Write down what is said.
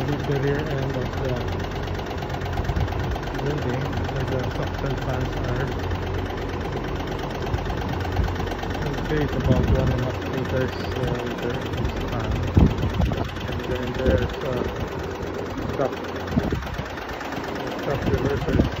the rear end of the building where the suction fans are. Okay, it's about 1.5 meters there is fan. And then there's truck reversers.